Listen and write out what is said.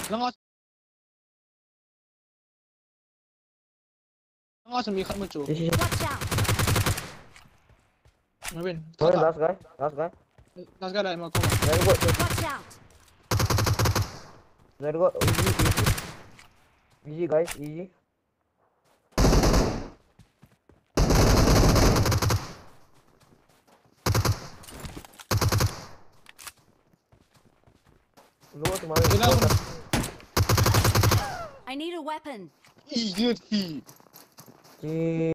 Langos may mucho. Watch out! Marvin. Sorry, last guy. Last guy mo ko. There you go. Watch out! There you go. Easy guys, easy. I need a weapon. Idiot.